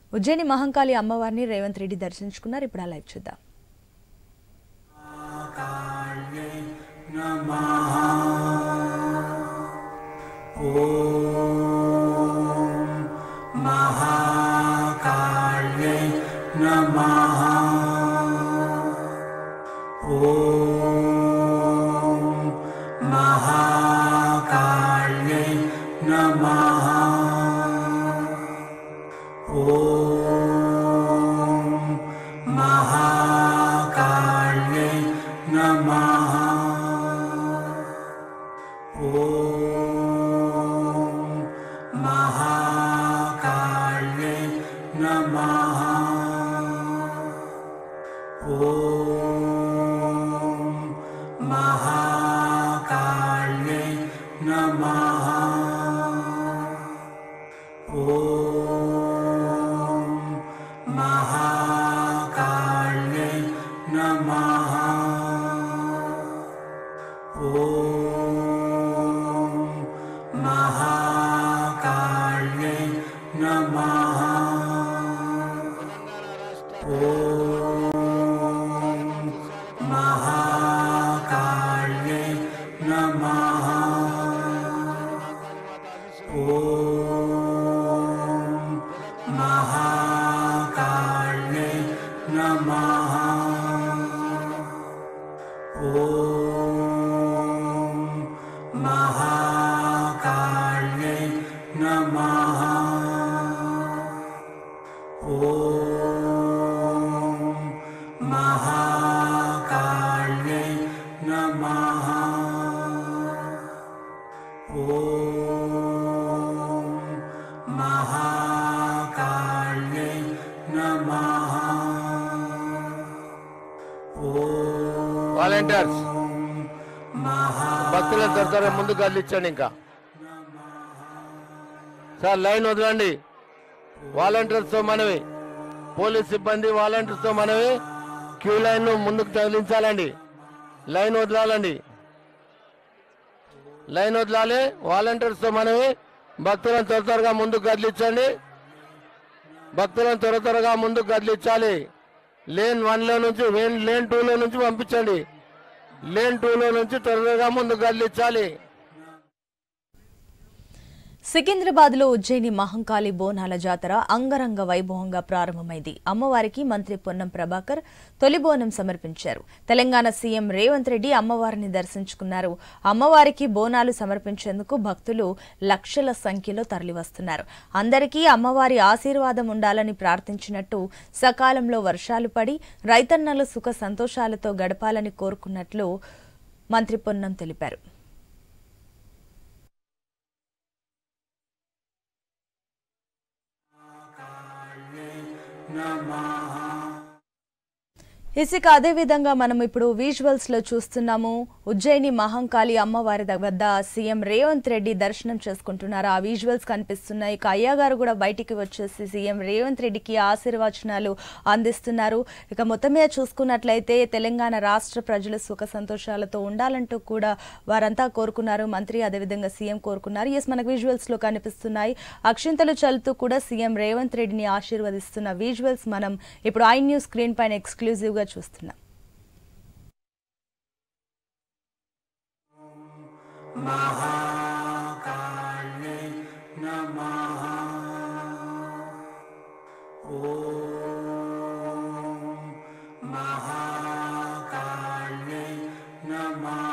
ఉజ్జయిని మహంకాళి అమ్మవారిని రేవంత్ రెడ్డి దర్శించుకున్నారు. ఇప్పుడు ఆ లైవ్ చూద్దాం. వాలంటీర్స్ భక్తుల త్వరగా ముందుకు కదిలించండి. ఇంకా సార్ లైన్ వదలండి. వాలంటీర్స్ తో మనవి, పోలీస్ సిబ్బంది వాలంటీర్స్ తో మనవి, క్యూ లైన్ ను ముందుకు తగిలించాలండి. లైన్ వదలాలండి, లైన్ వదలాలి. వాలంటీర్స్ తో మనవి, భక్తులను త్వరగా ముందుకు కదిలించండి. భక్తులను త్వరగా ముందుకు కదిలించాలి. లేన్ 1లో నుంచి లేన్ 2లో నుంచి పంపించండి. లేన్ 2లో నుంచి త్వరగా ముందుకు కదిలించాలి. సికింద్రాబాద్ లో ఉజ్జయిని మహంకాళి బోనాల జాతర అంగరంగ వైభవంగా ప్రారంభమైంది. అమ్మవారికి మంత్రి పొన్నం ప్రభాకర్ తొలి బోనం సమర్పించారు. తెలంగాణ సీఎం రేవంత్ రెడ్డి అమ్మవారిని దర్శించుకున్నారు. అమ్మవారికి బోనాలు సమర్పించేందుకు భక్తులు లక్షల సంఖ్యలో తరలివస్తున్నారు. అందరికీ అమ్మవారి ఆశీర్వాదం ఉండాలని ప్రార్థించినట్టు, సకాలంలో వర్షాలు పడి రైతన్నలు సుఖ సంతోషాలతో గడపాలని కోరుకున్నట్లు మంత్రి పొన్నం తెలిపారు. ఇసిక అదేవిధంగా మనం ఇప్పుడు విజువల్స్ లో చూస్తున్నాము. ఉజ్జయిని మహంకాళి అమ్మవారి వద్ద సీఎం రేవంత్ రెడ్డి దర్శనం చేసుకుంటున్నారు. ఆ విజువల్స్ కనిపిస్తున్నాయి. ఇక అయ్యగారు కూడా బయటికి వచ్చేసి సీఎం రేవంత్ రెడ్డికి ఆశీర్వచనాలు అందిస్తున్నారు. ఇక మొత్తం మీద చూసుకున్నట్లయితే తెలంగాణ రాష్ట్ర ప్రజలు సుఖ సంతోషాలతో ఉండాలంటూ కూడా వారంతా కోరుకున్నారు. మంత్రి అదేవిధంగా సీఎం కోరుకున్నారు. మనకు విజువల్స్ లో కనిపిస్తున్నాయి. అక్షింతలు చల్లుతూ కూడా సీఎం రేవంత్ రెడ్డిని ఆశీర్వదిస్తున్న విజువల్స్ మనం ఇప్పుడు ఐ న్యూస్ స్క్రీన్ పైన ఎక్స్క్లూజివ్ గా చూస్తున్నాం. మహాకాళి నమః ఓం మహాకాళి నమః